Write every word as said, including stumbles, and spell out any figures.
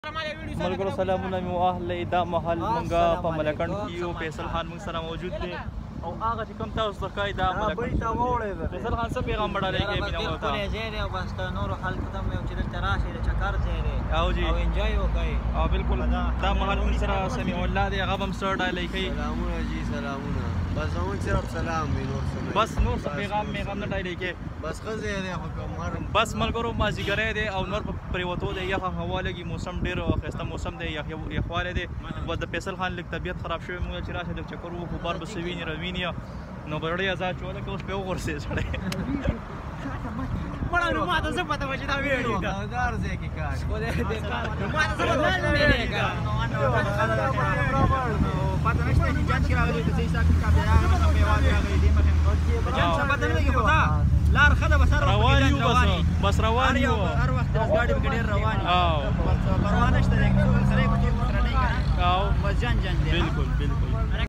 ملګرو سلامونه مې واهلئ. دا مهال مونږه په ملکنډ کې یو. فیصل خان مونږ سره موجود دی او هغه چې کوم تاسو ته ښایي دا ملکنډ فیصل خان څه پیغام بډالۍ کوي مینه ورته ښکلی ځای دی او بس که نورو خلکو ته هم یو چې دلته راشي د چکر ځای دی او جي او انجوی وکړئ. او بالکل دا مهال مونږ سره سمیع الله دی، هغه به هم څه ډالۍ کوي. سلامونه جی سلامونه. بس زموږ صرف سلام وي، نور څه نه. بس نور څه پیغام میغام نه ډالۍ کوي. بس ښه ځای دی خو که مر بس ملګرو مازدیګری دی او نور په پرېوتو دی، یخه هوا لګي، موسم ډېر ښایسته موسم دی، یخوالی دی. بس د فیصل خان لږ طبیعت خراب شوی، موږ چې راشي لږ چکر وکړو، بار به څه ویني راویني نو به ډېر ازاد شو لکه اوس پرې وغورځېد سړی. مړه نو ما ته څه پته وه چې دا ویډیو ده هوادار ځای کې کار نو ما ته څه پته وه چې دا ویډیو ده پته نشته چې جنس کې راغلی د څه حساب کتاب دی راغلی مطلب یوازې راغلی دې مخې د جنس څه پته نه لګي خو دا لار ښه ده بس هر وخت روان یو بس بس روان یو هر وخت بس ګاډي پکې ډېر روان یو بس پروا نشته دی که څوک سړی پکې موټرنۍ کوي او بس جان جان دی بالکل بالکل